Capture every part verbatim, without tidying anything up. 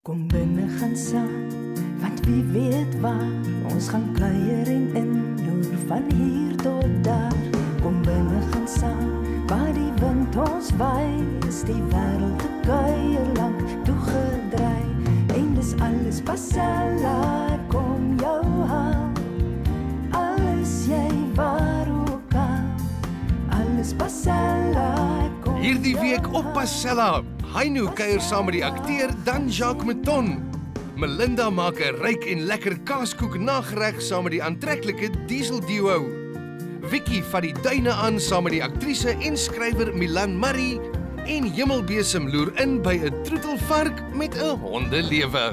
Kom binne gaan saam, want wie weet waar ons gaan kuier en inloer van hier tot daar. Kom binne gaan saam, waar die wind ons waai, is die wêreld te kuier lank toegedraai. En dis alles Pasella, kom jou haal, alles jy waar ook al, alles Pasella, kom Hierdie week op Pasella. Hainu kuier saam met die akteur Dan Jacques Mouton. Melinda maak 'n ryk en lekker kaaskoek nagereg saam met die aantreklike Diesel duo. Vicky vat die duine aan saam met die aktrise en skrywer Milan Murray. En Hemelbesem loer in by 'n troetelvark met 'n hondelewe.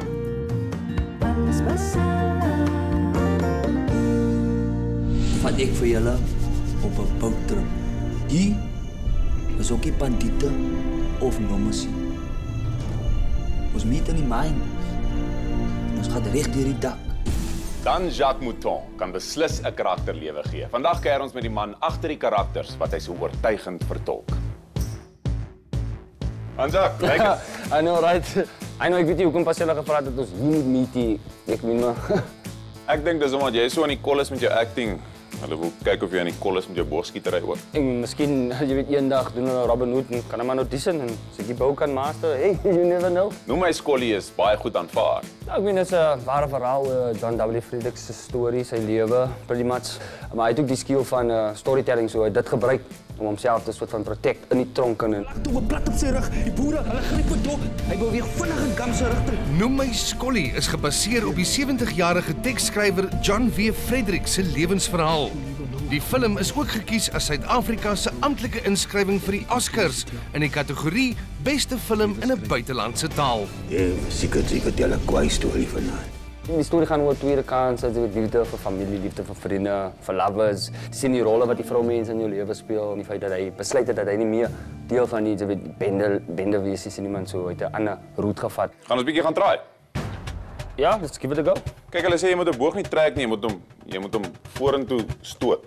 Vat ek vir julle op 'n boottrip. Hier is ook nie bandiete of nommersie. Ons meet in die myn. Ons gaan reg deur die dak. Dan Jacques Mouton kan beslis 'n karakterlewe gee. Vandag kuier ons met die man agter die karakters wat hy so oortuigend vertolk. Dan Jacques, lekker. I know, right? I know, ek weet nie hoekom Pasella gevra het dat ons hier moet meet nie. Ek weet maar. Ek dink dis omdat jy so aan die kol is met jou acting. Hulle wil kyk of jy aan die kol is met jou boogskietery ook. En miskien, jy weet, eendag doen hulle Robin Hood en kan hom maar audition en as ek die bou kan master. Hey, you never know. Noem my Scully is baie goed aanvaar. Nou, ek meen, dit is 'n ware verhaal, uh, John W. Fredericks se storie, sy lewe, pretty much. Maar hy het ook die skill van uh, storytelling, so hy het dit gebruik om homself te soort van protect in die tronk en... Toe 'n plat op sy rug, die boere, hulle gryp vir dop. Hy beweeg vinnig in Gam se rigting. Noem my Scully is gebaseer op die sewentig-jarige teksskrywer John W. Fredericks se lewensverhaal. Die film is ook gekies as Suid-Afrika se amptelike inskrywing vir die Oscars in die kategorie Beste Film in 'n Buitelandse Taal. Ja, seker jy vertel 'n kwaai storie vanaand. Die storie gaan oor tweede kansse, jy weet, liefde vir familie, liefde vir vriende, vir lovers. Dis sien die rolle wat die vroumense in jou lewe speel en die feit dat hy besluit het dat hy nie meer deel van die, jy weet, bende bende wees is en iemand so uit 'n ander route gevat. Gaan ons bietjie gaan draai? Ja, let's give it a go. Kyk, hulle sê jy moet 'n boog nie trek nie, jy moet hom jy moet hom vorentoe stoot.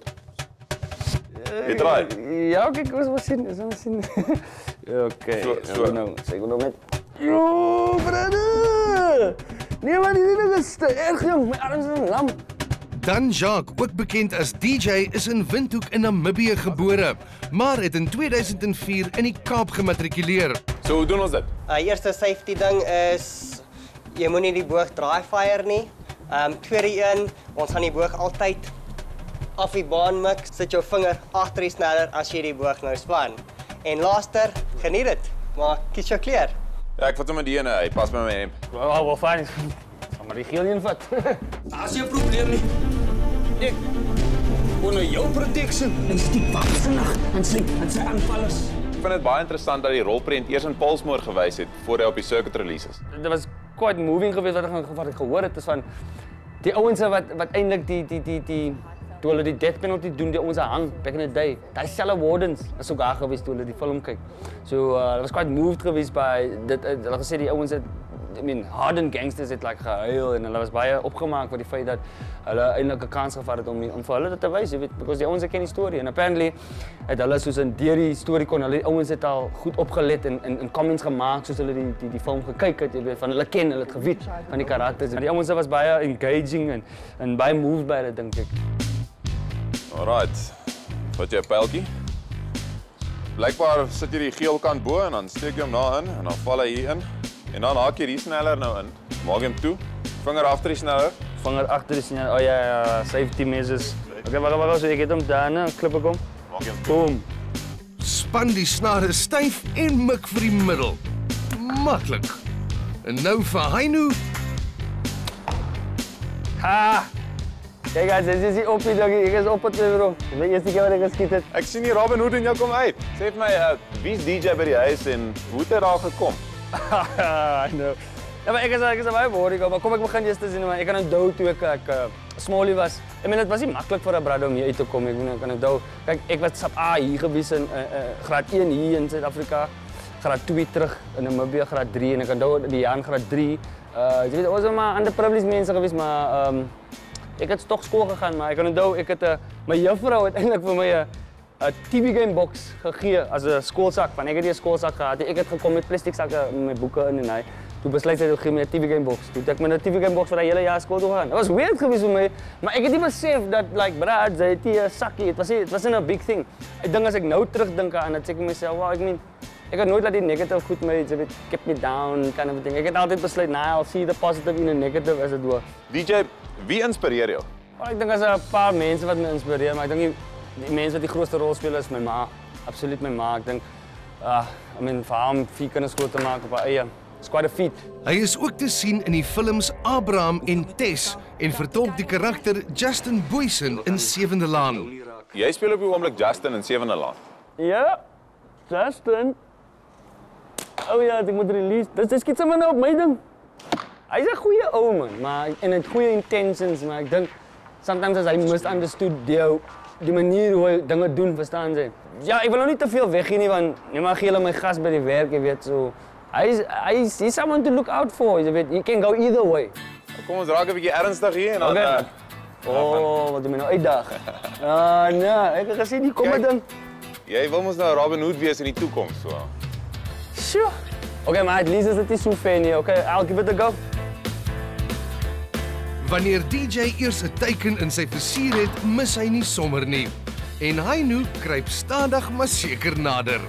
Jy draai. Ja, kyk, ons moet sien, ons moet sien. Okay, so, so. nou, sê ek nou net. Jo, brother! Nee, maar die ding is te erg, jong. My arms is 'n lam. Dan Jacques, ook bekend as D J, is in Windhoek in Namibië gebore, maar het in tweeduisend vier in die Kaap gematrikuleer. So, hoe doen ons dit? Uh, eerste safety ding is jy moenie die boog dry fire nie. Ehm um, tweede een, ons gaan die boog altyd af die baan mik. Sit jou vinger agter die sneller as jy die boog nou span. En laaster, geniet dit. Maar kies jou kleur. Ja, ek vat hom met die ene, hy pas by my hemp. Wel, wel fyn. Gaan maar die geel een vat. As jy 'n probleem nie. Ek onder jou protection en stiek waksinnig en sy en sy aanvallers. Ek vind dit baie interessant dat die rolprent eers in Paulsmoor gewys het voor hy op die circuit releases. Dit was quite moving geweest wat ek wat ek gehoor het is van die ouens wat wat eintlik die die die die toe hulle die death penalty doen, die ouens hang back in the day. Daai selfe wardens is ook daar geweest toe hulle die film kyk. So uh, dit was quite moved geweest by dit uh, hulle gesê die ouens het I mean hardened gangsters het like gehuil en hulle was baie opgemaak met die feit dat hulle eintlik 'n kans gevat het om om vir hulle dit te wys, jy weet, because die ouens ken die storie en apparently het hulle soos in deur die storie kon hulle ouens het al goed opgelet en in in comments gemaak soos hulle die die die film gekyk het, jy weet, van hulle ken, hulle het geweet van die karakters en die ouens was baie engaging en en baie moved by dit dink ek. Alright. Vat jy 'n pyltjie? Blykbaar sit jy die geel kant bo en dan steek jy hom daar in en dan val hy hier in. En dan haak jy die sneller nou in. Maak hom toe. Vinger agter die sneller. Vinger agter die sneller. Oh ja, ja, safety measures. Okay, wag, wag, so ek het hom daar, nou klip ek hom. Maak hom toe. Boom. Span die snare styf en mik vir die middel. Maklik. En nou vir Hainu. Ha! Kijk guys, dit is die oppie doggie. Ek is op het bro. Dit is die eerste keer wat ek geskiet het. Ek sien die Robin Hood in jou kom uit. Sê vir my, uh, wie's D J by die huis en hoe het hy daar gekom? I know. Ja, maar ek is ek is baie worried, maar kom ek begin eers te sien, maar ek kan onthou toe ek ek uh, smallie was. Ek meen dit was nie maklik vir 'n brother om hier uit te kom. Ek meen ek kan onthou. Kyk, ek was sap A hier gewees in uh, uh, graad een hier in Suid-Afrika. Graad twee terug in Namibië, graad drie en ek kan onthou die jaar graad drie. Uh, jy weet ons was maar ander privileged mense gewees, maar um, ek het toch skool gegaan, maar ek kan onthou ek het 'n uh, my juffrou het eintlik vir my 'n uh, 'n T V game box gegee as 'n skoolsak, want ek het nie 'n skoolsak gehad nie. Ek het gekom met plastiek sakke met my boeke in en hy Toen besluit hy, gee my 'n T V game box. Toen het ek met 'n T V game box vir 'n hele jaar skool toe gaan. Dat was weird geweest vir my, maar ek het nie besef dat, like, brad, sy het hier 'n sakkie, het was nie, het was nie 'n big thing. Ek dink as ek nou terugdink aan dit, sê ek myself, wow, ek meen, ek het nooit laat die negative goed my, jy weet, keep me down, kind of thing. Ek het altyd besluit, nah, I'll see the positive in the negative as it were. D J, wie inspireer jou? Well, ek dink as 'n paar mense wat my inspireer, maar ek dink die, die mense wat die grootste rol speel is my ma, absoluut my ma. Ek dink, uh, I mean, vir haar om vier kinders groot te maak op haar eie. It's quite a feat. Hy is ook te sien in die films Abraham en Tess en vertolk die karakter Justin Boysen in Sewende Laan. Jy speel op die oomblik Justin in Sewende Laan. Ja, Justin. Oh ja, ek moet release. Dis dis skiet sommer nou op my ding. Hy's 'n goeie ou man, maar en het goeie intentions, maar ek dink sometimes as hy misunderstood die die manier hoe hy dinge doen, verstaan jy? Ja, ek wil nou nie te veel weggee nie want nie maar gee hulle my gas by die werk, jy weet so. Hy's hy's he's someone to look out for, jy weet. You can go either way. Kom ons raak 'n bietjie ernstig hier en dan okay. uh, Oh, wat doen jy nou uitdag? Ah, nee, ek het gesien die kom ding. Jy wil mos nou Robin Hood wees in die toekoms, so. Sure. Okay, maar at least is dit nie so ver nie. Okay, I'll give it a go. Wanneer D J eers 'n teiken in sy versier het, mis hy nie sommer nie. En Hainu kruip stadig maar seker nader.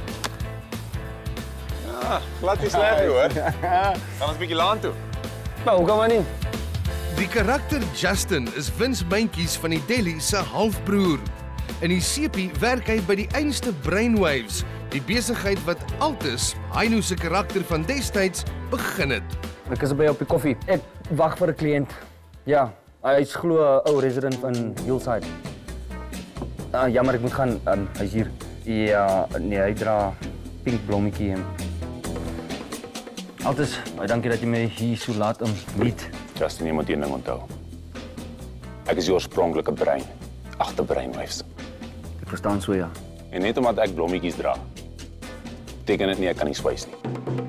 Ja, glad nie sleg nie, hoor. Gaan ons bietjie laan toe. Nou, hoe kan maar nie? Die karakter Justin is Vince Myntjies van die Delhi se halfbroer. In die sepie werk hy by die einste Brainwaves, die besigheid wat Altus, Hainu se karakter van destyds, begin het. Ek is by op die koffie. Ek wag vir 'n kliënt. Ja, hy's glo 'n ou resident van Hillside. Ah, jammer, ek moet gaan. Um, hy's hier. Ja, nee, hy dra pink blommetjie en Altus, baie dankie dat jy my hier so laat om meet. Justin, jy moet een ding onthou. Ek is die oorspronklike brein agter Brainwaves. Ek verstaan so, ja. En net omdat ek blommetjies dra, beteken dit nie ek kan nie swys nie.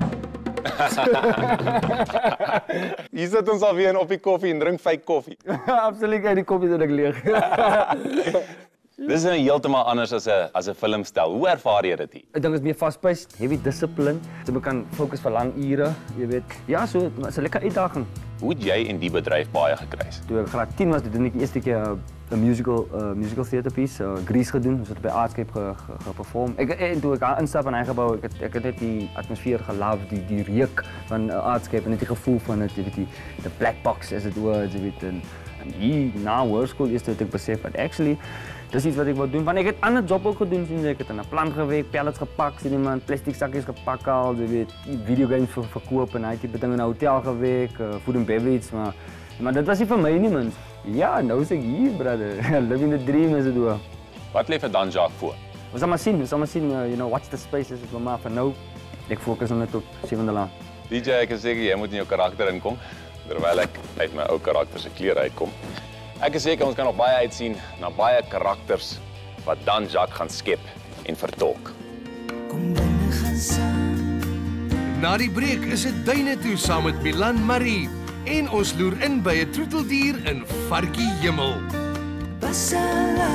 Hier sit ons alweer in op die koffie en drink fake koffie. Absoluut, uit die koffie is ek leeg. Dis nou heeltemal anders as 'n as 'n filmstel. Hoe ervaar jy dit hier? Ek dink dit is meer fast-paced, heavy discipline. So jy kan fokus vir lang ure, jy weet. Ja, so, dit is 'n lekker uitdaging. Hoe het jy in die bedryf baie gekry? Toe ek graad tien was, doen ek die eerste keer 'n musical uh, musical theater piece, uh, Grease gedoen, ons het by Artscape geperform. Ge, ge, ek en toe ek daar instap in hy gebou, ek het ek het net die atmosfeer gelove, die die reuk van uh, Artscape en net die gevoel van dit, jy weet die the black box as it were, jy weet en, en hier na hoërskool is dit ek besef dat actually dis iets wat ek wou doen, want ek het ander job ook gedoen, sien jy, ek het in 'n plant gewerk, pellets gepak, sien iemand, plastic sakkies gepak al, jy weet, videogames vir verkoop en hy het dinge in 'n hotel gewerk, uh, food and beverage, maar maar dit was nie vir my nie, man. Ja, nou is ek hier, brother. Living the dream as it were. Wat lê vir Dan Jacques voor? Ons sal maar sien, ons sal maar sien, uh, you know, watch the space as it were, maar vir nou, ek fokus net op Sewende Laan. D J, ek is seker jy moet in jou karakter inkom, terwyl ek uit my ou karakter se klere uitkom. Ek is seker ons kan nog baie uitsien na baie karakters wat Dan Jacques gaan skep en vertolk. Kom binne gaan saam. Na die breek is dit duine toe saam met Milan Marie en ons loer in by 'n troeteldier in Varkie Hemel. Basala.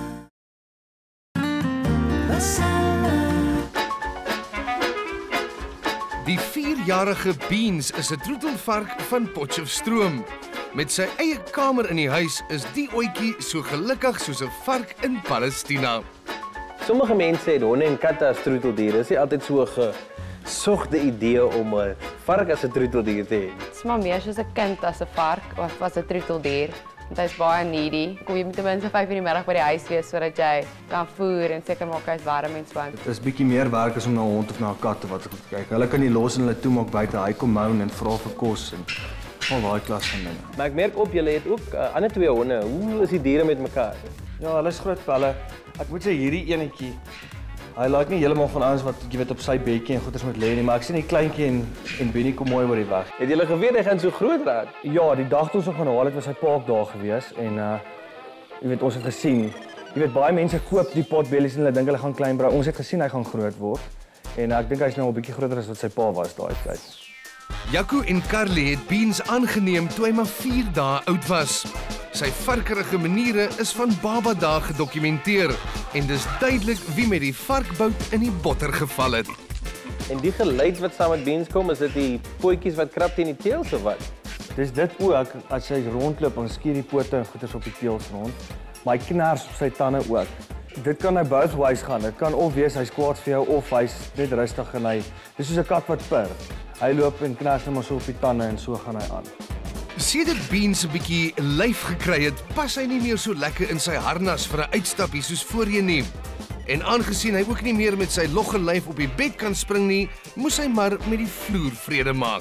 Basala. Die vierjarige Beans is 'n troetelvark van Potchefstroom. Met sy eie kamer in die huis is die ouetjie so gelukkig soos 'n vark in Palestina. Sommige mense het honde en katte as troeteldiere. Dit is nie altyd so 'n gesogte idee om 'n vark as 'n troeteldier te hê. Dit is maar meer soos 'n kind as 'n vark of as 'n troeteldier. Want hy's baie needy. Kom jy moet ten minste vyf in die middag by die huis wees sodat jy kan voer en seker maak hy's warm en so aan. Dit is bietjie meer werk as om na 'n hond of na 'n kat of wat te kyk. Hulle kan nie los en hulle toemaak buite. Hy kom moan en vra vir kos en al daai klas van dinge. Maar ek merk op julle het ook uh, ander twee honde. Hoe is die diere met mekaar? Ja, hulle is groot pelle. Ek moet sê hierdie enetjie, hy laat nie heeltemal van ons wat jy weet op sy bedjie en goeders moet lê nie, maar ek sien die kleintjie en en Benny kom mooi oor die weg. Het julle geweet hy gaan so groot raak? Ja, die dag toe ons hom gaan haal het was hy paak daar gewees en uh jy weet ons het gesien. Jy weet baie mense koop die potbellies en hulle dink hulle gaan klein brou. Ons het gesien hy gaan groot word. En uh, ek dink hy's nou 'n bietjie groter as wat sy pa was daai tyd. Jaco en Carly het Beans aangeneem toe hy maar vier dae oud was. Sy varkerige maniere is van baba dae gedokumenteer en dis duidelik wie met die varkbout in die botter geval het. En die geluid wat saam met beans kom, is dit die pootjies wat krap teen die teels of wat? Dis dit ook, as hy rondloop, dan skier die pote en goeders op die teels rond. Maar hy knars op sy tande ook. Dit kan hy both ways gaan. Dit kan of wees hy's kwaad vir jou of hy's net rustig en hy dis soos 'n kat wat purr. Hy loop en knars net maar so op die tande en so gaan hy aan. Sedert Beans 'n bietjie lyf gekry het, pas hy nie meer so lekker in sy harnas vir 'n uitstappie soos voorheen nie. En aangesien hy ook nie meer met sy logge lyf op die bed kan spring nie, moes hy maar met die vloer vrede maak.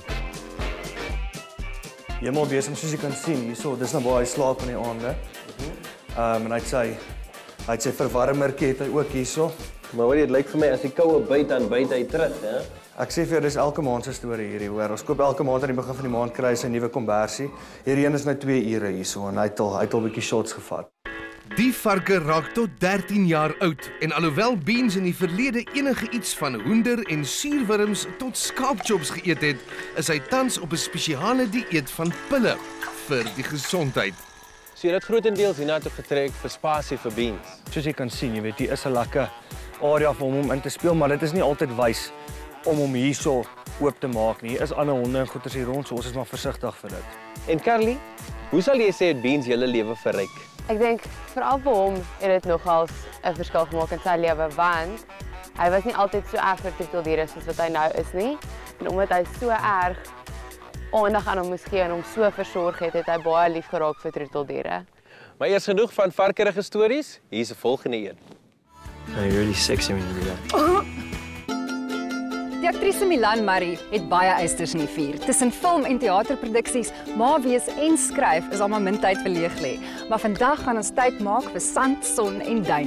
Jy moet wees om soos jy kan sien hierso, dis nou waar hy slaap in die aande. Ehm um, en hy het sy hy het sy verwarmertjie het hy ook hierso. Maar hoor jy, dit lyk vir my as die koue byt dan byt hy terug, hè? Ek sê vir jou, dis elke maand se storie hierdie, hoor. Ons koop elke maand aan die begin van die maand kry sy nuwe kombersie. Hierdie een is nou twee ure hierso en hy het al hy het al 'n bietjie shots gevat. Die varke raak tot dertien jaar oud en alhoewel Beans in die verlede enige iets van hoender en suurwurms tot skaapchops geëet het, is hy tans op 'n spesiale dieet van pille vir die gesondheid. So jy het grootendeels hiernatoe getrek vir spasie vir beans. Soos jy kan sien, jy weet, hier is 'n lekker area vir hom om in te speel, maar dit is nie altyd wys om hom hierso oop te maak nie. Hier is ander honde en goeters hier rond, so ons is maar versigtig vir dit. En Carly, hoe sal jy sê het beans julle lewe verryk? Ek dink veral vir hom het dit nogals 'n verskil gemaak in sy lewe, want hy was nie altyd so erg vir troeteldiere soos wat hy nou is nie. En omdat hy so erg aandag aan hom moes gee en hom so versorg het, het hy baie lief geraak vir troeteldiere. Maar eers genoeg van varkerige stories, hier's 'n volgende een. You're really sexy when you do that. Die aktrise Milan Murray het baie eisters in die vuur. Tussen film en teaterproduksies, ma wees en skryf is al maar min tyd verleeg lê. Maar vandag gaan ons tyd maak vir sand, son en duine.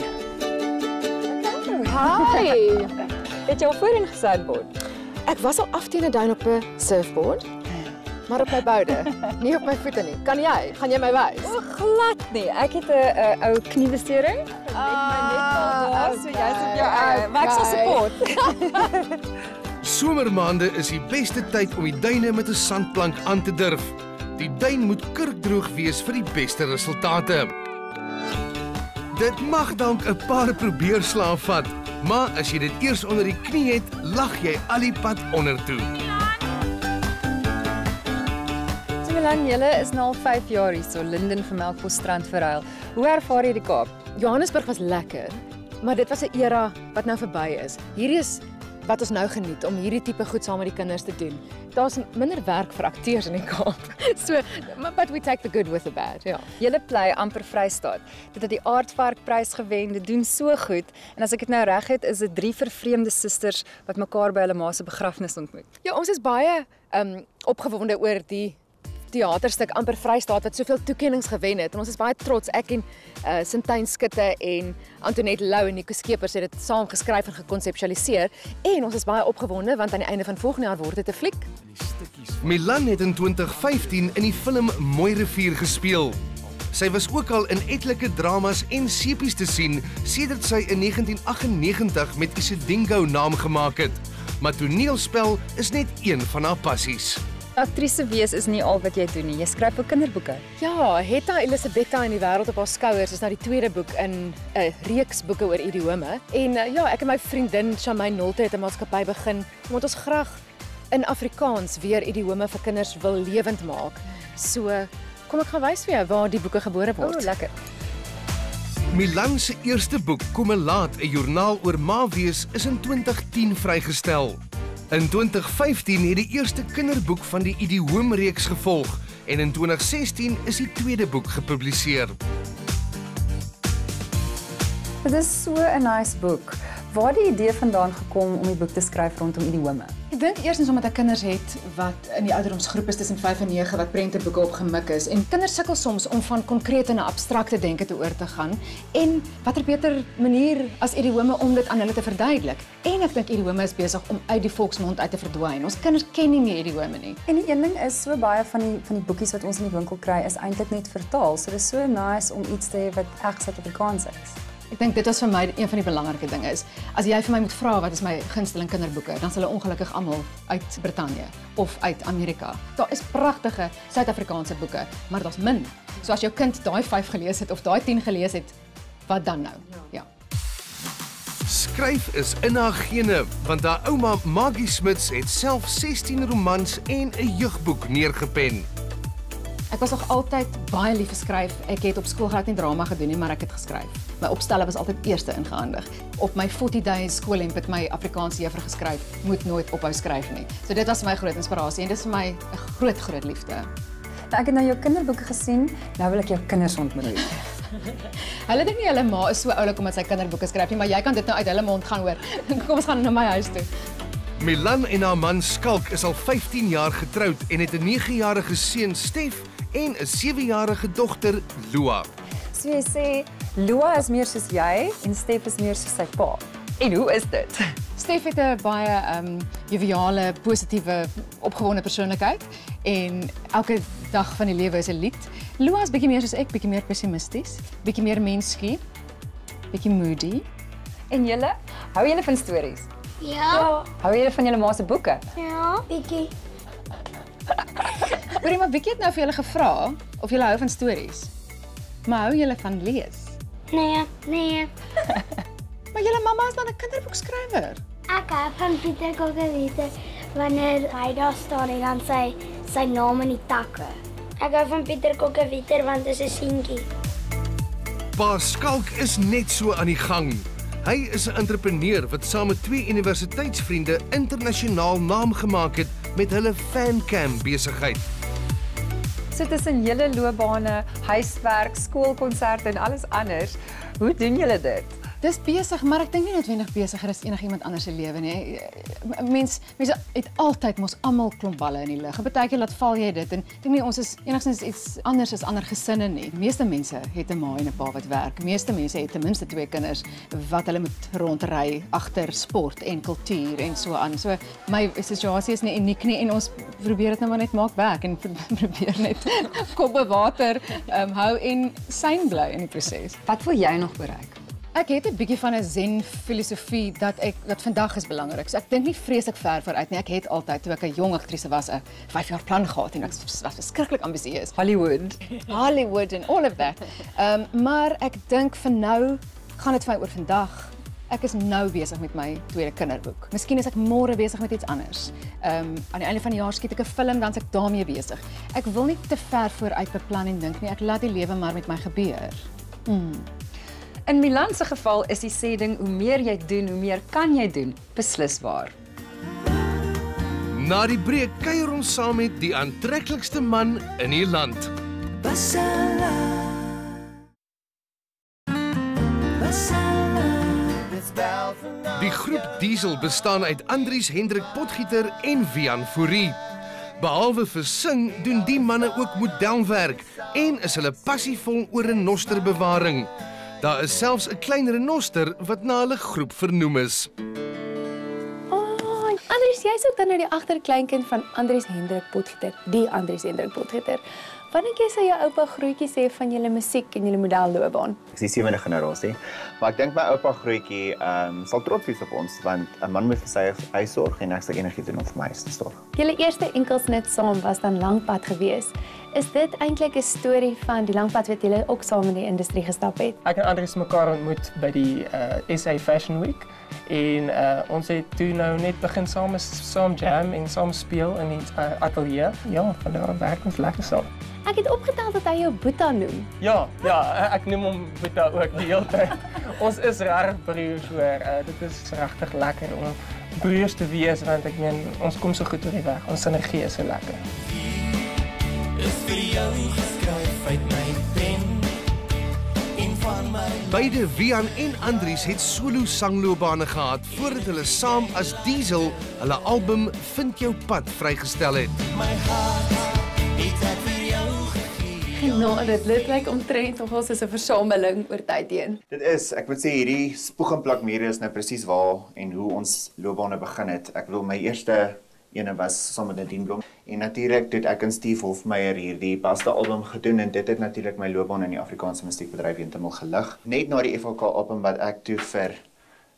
Hi. Het jy al voorheen gesurfboard? Ek was al af teen 'n duin op 'n surfboard, maar op my boude, nie op my voete nie. Kan jy? Gaan jy my wys? O, glad nie. Ek het 'n ou kniebesteuring. Ah, so jy's op jou eie. Maar ek sal support. Somermaande is die beste tyd om die duine met 'n sandplank aan te durf. Die duin moet kurkdroog wees vir die beste resultate. Dit mag dalk 'n paar probeerslae vat, maar as jy dit eers onder die knie het, lag jy al die pad onder toe. So Milan, julle is nou al vyf jaar hier so Linden vir Melkbosstrand verruil. Hoe ervaar jy die Kaap? Johannesburg was lekker, maar dit was 'n era wat nou verby is. Hierdie is wat ons nou geniet om hierdie tipe goed saam met die kinders te doen. Daar's minder werk vir akteurs in die Kaap. So, but we take the good with the bad, ja. Julle bly amper Vrystaat. Dit het die Aardvarkprys gewen, dit doen so goed. En as ek dit nou reg het, is dit drie vervreemde susters wat mekaar by hulle ma se begrafnis ontmoet. Ja, ons is baie um, opgewonde oor die teaterstuk amper Vrystaat wat soveel toekennings gewen het. En ons is baie trots, ek en uh, Sintyn Skutte en Antoinette Lou en Nico Skeepers het dit saam geskryf en gekonseptualiseer. En ons is baie opgewonde want aan die einde van volgende jaar word dit 'n fliek. Milan het in twintig vyftien in die film Mooi Rivier gespeel. Sy was ook al in etlike dramas en sepies te sien sedert sy in negentien aggennegentig met Isidingo naam gemaak het. Maar toneelspel is net een van haar passies. Aktrise wees is nie al wat jy doen nie. Jy skryf ook kinderboeke. Ja, Hetta Elisabetta en die wêreld op haar skouers is nou die tweede boek in 'n uh, reeks boeke oor idiome. En uh, ja, ek en my vriendin Shamaine Nolte het 'n maatskappy begin omdat ons graag in Afrikaans weer idiome vir kinders wil lewend maak. So, kom ek gaan wys vir jou waar die boeke gebore word. O, lekker. Milan se eerste boek, Kom Laat, 'n joernaal oor ma wees, is in twintig tien vrygestel. In twintig vyftien het die eerste kinderboek van die idioomreeks gevolg en in twintig sestien is die tweede boek gepubliseer. Dit is so 'n nice boek. Waar het die idee vandaan gekom om die boek te skryf rondom idiome? Ek dink eerstens omdat ek kinders het wat in die ouderdomsgroep is tussen vyf en nege wat prenteboeke op gemik is en kinders sukkel soms om van konkrete na abstrakte denke te oor te gaan en watter beter manier as idiome om dit aan hulle te verduidelik. En ek dink idiome is besig om uit die volksmond uit te verdwyn. Ons kinders ken nie meer idiome nie. En die een ding is so baie van die van die boekies wat ons in die winkel kry is eintlik net vertaal. So dit is so nice om iets te hê wat reg Suid-Afrikaans is. Ek dink dit was vir my een van die belangrike dinge is, as jy vir my moet vra wat is my gunsteling kinderboeke, dan sal hulle ongelukkig almal uit Brittanje of uit Amerika. Daar is pragtige Suid-Afrikaanse boeke, maar daar's min. So as jou kind daai vyf gelees het of daai tien gelees het, wat dan nou? Ja. Skryf is in haar gene, want haar ouma Maggie Smits het self sestien romans en 'n jeugboek neergepen. Ek was nog altyd baie lief vir skryf. Ek het op skool glad nie drama gedoen nie, maar ek het geskryf. My opstelle was altyd eerste ingehandig. Op my forty days skoolemp het my Afrikaanse juffrou geskryf, moet nooit ophou skryf nie. So dit was my groot inspirasie en dit is vir my 'n groot groot liefde. Nou, ek het nou jou kinderboeke gesien, nou wil ek jou kinders ontmoet. Hulle dink nie hulle ma is so oulik omdat sy kinderboeke skryf nie, maar jy kan dit nou uit hulle mond gaan hoor. Kom ons gaan na my huis toe. Milan en haar man Skalk is al vyftien jaar getroud en het 'n negejarige seun Stef en 'n sewejarige dogter Lua. So jy sê, Lua is meer soos jy en Stef is meer soos sy pa. En hoe is dit? Stef het 'n baie um, joviale, positiewe, opgewonde persoonlikheid en elke dag van die lewe is 'n lied. Lua is bietjie meer soos ek, bietjie meer pessimisties, bietjie meer menskie, bietjie moody. En julle, hou julle van stories? Ja. Hou julle van julle ma se boeke? Ja, bietjie. Hoorie, maar Vicky het nou vir julle gevra of julle hou van stories. Maar hou julle van lees? Nee, nee. Maar julle mamma is dan 'n kinderboekskrywer. Ek hou van Pieter Kokkewiete wanneer hy daar staan en dan sy sy naam in die takke. Ek hou van Pieter Kokkewiete want dit is 'n seentjie. Pa Skalk is net so aan die gang. Hy is 'n entrepreneur wat saam met twee universiteitsvriende internasionaal naam gemaak het met hulle fancam besigheid. So tussen julle loopbane, huiswerk, skoolkonserte en alles anders, hoe doen julle dit? Dis besig, maar ek dink nie noodwendig besiger as enigiemand anders se lewe nie. Mens mense het altyd mos almal klomp balle in die lug. Partykeer laat val jy dit en ek dink nie ons is enigstens iets anders as ander gesinne nie. Die meeste mense het 'n ma en 'n pa wat werk. Die meeste mense het ten minste twee kinders wat hulle moet rondry agter sport en kultuur en so aan. So my situasie is nie uniek nie en ons probeer dit nou maar net maak werk en probeer net koppe water um, hou en syn bly in die proses. Wat wil jy nog bereik? Ek het 'n bietjie van 'n zen filosofie dat ek dat vandag is belangrik. So ek dink nie vreeslik ver vooruit nie. Ek het altyd toe ek 'n jong aktrise was 'n vyf jaar plan gehad en ek was verskriklik ambisieus. Hollywood. Hollywood and all of that. Ehm um, maar ek dink vir nou gaan dit vir my oor vandag. Ek is nou besig met my tweede kinderboek. Miskien is ek môre besig met iets anders. Ehm um, aan die einde van die jaar skiet ek 'n film, dan is ek daarmee besig. Ek wil nie te ver vooruit beplan en dink nie. Ek laat die lewe maar met my gebeur. Hmm. In Milan se geval is die sê ding, hoe meer jy doen, hoe meer kan jy doen, beslis waar. Na die breek kuier ons saam met die aantreklikste man in die land. Basala. Basala. Die groep Diesel bestaan uit Andries Hendrik Potgieter en Wian Fourie. Behalwe vir sing, doen die manne ook modelwerk en is hulle passievol oor renosterbewaring. Daar is selfs 'n klein renoster wat na hulle groep vernoem is. Oh, Andries, jy's ook dan nou die agterkleinkind van Andries Hendrik Potgieter, die Andries Hendrik Potgieter. Wanneer jy sê jou oupa grootjie sê van julle musiek en julle modelloopbaan? Ek is die sewende generasie, maar ek dink my oupa grootjie um, sal trots wees op ons, want 'n man moet vir sy huis sorg en ek sal enigiets doen om vir my huis te sorg. Julle eerste enkelsnit saam was dan Langpad geweest. Is dit eintlik 'n storie van die Langpad wat julle ook saam in die industrie gestap het? Ek en Andries mekaar ontmoet by die uh, S A Fashion Week en uh, ons het toe nou net begin saam saam jam en saam speel in die uh, ateljee. Ja, van daar werk ons lekker saam. Ek het opgetel dat hy jou Boeta noem. Ja, ja, ek noem hom Boeta ook die hele tyd. Ons is regtig broers hoor. Uh, dit is regtig lekker om broers te wees want ek meen ons kom so goed oor die weg. Ons sinergie is so lekker. Is vir jou geskryf uit my pen en van my. Beide Wian en Andries het solo sangloopbane gehad voordat hulle saam as Diesel hulle album Vind jou pad vrygestel het. My hart het ek vir jou gegee. Nou, dit lyk like omtrent of ons is 'n versameling oor tyd heen. Dit is, ek moet sê hierdie spoeg en plak mure is nou presies waar en hoe ons loopbane begin het. Ek bedoel my eerste ene was saam met Nadine Blom en natuurlik het ek en Steve Hofmeyer hierdie Basta album gedoen en dit het natuurlik my loopbaan in die Afrikaanse musiekbedryf heeltemal gelig. Net na die F H K album wat ek toe vir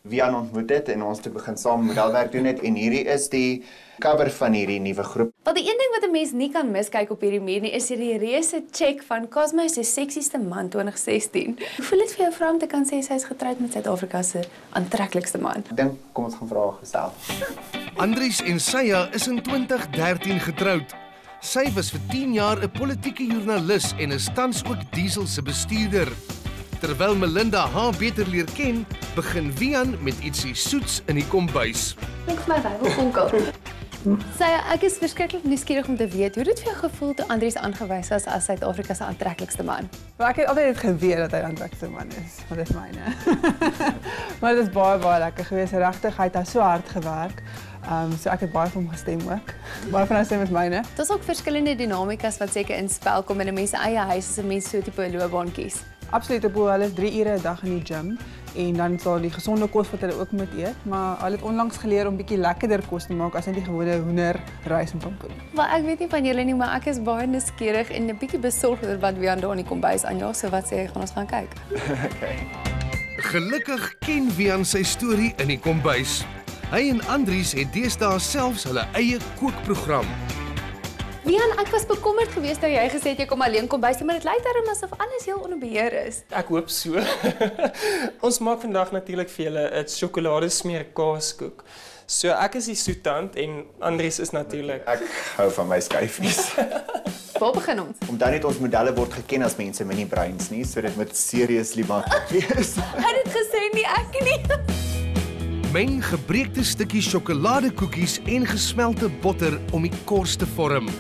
Wian ontmoet het en ons het begin saam modelwerk doen het en hierdie is die cover van hierdie nuwe groep. Wel die een ding wat 'n mens nie kan miskyk op hierdie muur nie is die reuse check van Cosmo se seksieste man twintig sestien. Hoe voel dit vir jou vrou om te kan sê sy is getroud met Suid-Afrika se aantreklikste man? Ek dink kom ons gaan vrae gestel. Andries en Saya is in twintig dertien getroud. Sy was vir tien jaar 'n politieke joernalis en is tans ook Diesel se bestuurder. Terwyl Melinda haar beter leer ken, begin Wian met ietsie soets in die kombuis. Klink vir my baie onkel. Sy, ek is verskriklik nuuskierig om te weet hoe dit vir jou gevoel toe Andries aangewys is as Suid-Afrika se aantreklikste man. Maar ek het altyd geweet dat hy die aantreklikste man is, maar dit is myne. Maar dit is baie baie lekker geweest, regtig, hy het daar so hard gewerk. Um, so ek het baie vir hom gestem ook. Baie van hy stem met myne. Daar's ook verskillende dinamikas wat seker in spel kom in 'n mens se eie huis as 'n mens so 'n tipe loopbaan kies. Absoluut, hulle is drie ure 'n dag in die gym en dan sal die gesonde kos wat hulle ook moet eet, maar hulle het onlangs geleer om bietjie lekkerder kos te maak as net die gewone hoender, rys en pompoen. Wel, ek weet nie van julle nie, maar ek is baie nuuskierig en 'n bietjie besorgd oor wat Wian daar in die kombuis aanjaag, so wat sê jy, gaan ons gaan kyk. Okay. Gelukkig ken Wian sy storie in die kombuis. Hy en Andries het deesdae selfs hulle eie kookprogram. Wian, ek was bekommerd geweest dat jy gesê het jy kom alleen kom bys, maar dit lyk darem asof alles heel onder beheer is. Ek hoop so. Ons maak vandag natuurlik vir julle 'n sjokoladesmeer kaaskoek. So ek is die soetant en Andries is natuurlik. Ek hou van my skyfies. Waar begin ons? Om dan net ons modelle word geken as mense met nie breins nie, so dit moet seriously maklik wees. Hy het dit gesê nie ek nie. Meng gebreekte stukkies sjokoladekoekies en gesmelte botter om die kors te vorm.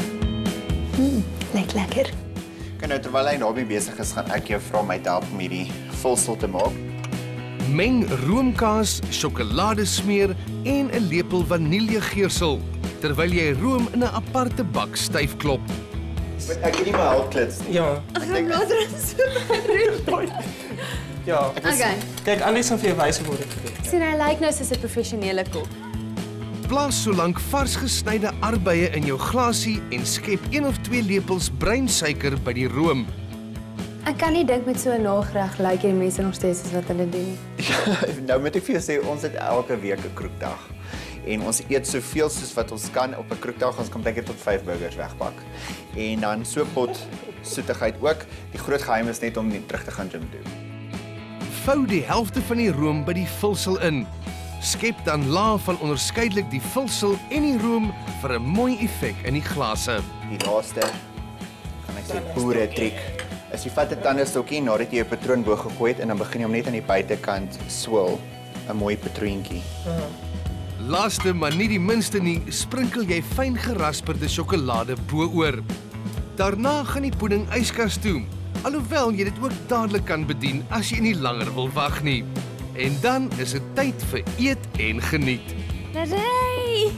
Mm, lyk lekker. Kan nou terwyl hy daarmee besig is, gaan ek jou vra om my te help om hierdie vulsel te maak. Meng roomkaas, sjokoladesmeer en 'n lepel vaniljegeursel terwyl jy room in 'n aparte bak styf klop. Ek het nie my halfklits nie. Ja. Ek gaan later so. Ja, ek is, Okay. Kyk, Andries gaan vir jou wys hoe word dit gedoen. Sien hy lyk nou soos 'n professionele kok. Plaas solank vars gesnyde arbeye in jou glasie en skep een of twee lepels breinsuiker by die room. Ek kan nie dink met so 'n nagereg lyk die mense nog steeds as wat hulle doen. Nou moet ek vir jou sê, ons het elke week 'n kroegdag. En ons eet soveel soos wat ons kan op 'n kroegdag. Ons kan baie tot vyf burgers wegpak. En dan so pot soetigheid ook. Die groot geheim is net om net terug te gaan gym toe. Vou die helfte van die room by die vulsel in. Skep dan laag van onderskeidelik die vulsel en die room vir 'n mooi effek in die glase. Die laaste, kan ek sê, boere triek. As jy vat 'n tandestokkie nadat jy jou patroon bo gegooi het en dan begin jy hom net aan die buitekant swil, 'n mooi patroontjie. Uh-huh. Laaste, maar nie die minste nie, sprinkel jy fyn gerasperde sjokolade bo-oor. Daarna gaan die pudding yskas toe. Alhoewel jy dit ook dadelik kan bedien as jy nie langer wil wag nie. En dan is dit tyd vir eet en geniet. Ray!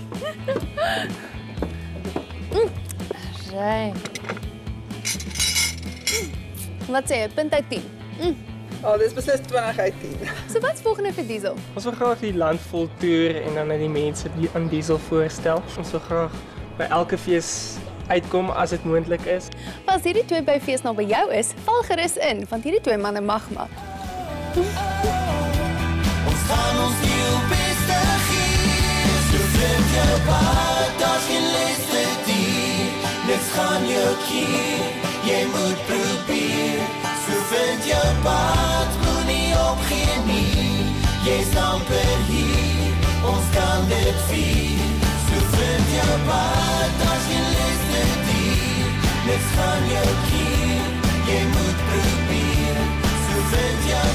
Ray. Wat sê jy? Punt uit tien. Mm. Oh, dis beslis twintig uit tien. So wat's volgende vir Diesel? Ons wil graag die land vol toer en dan net die mense die aan Diesel voorstel. Ons wil graag by elke fees uitkom as dit moontlik is. Maar as hierdie twee by fees nou by jou is, val gerus in, want hierdie twee manne mag maar. Ons gaan ons heel beste gee, so vind jou pad, daar's geen leste dier, niks gaan jou keer, jy moet probeer, so vind jou pad, moenie opgee nie, jy's amper hier, ons kan dit vier, so vind jou pad, daar's geen leste dier, niks gaan jou keer, jy moet probeer, so vind jou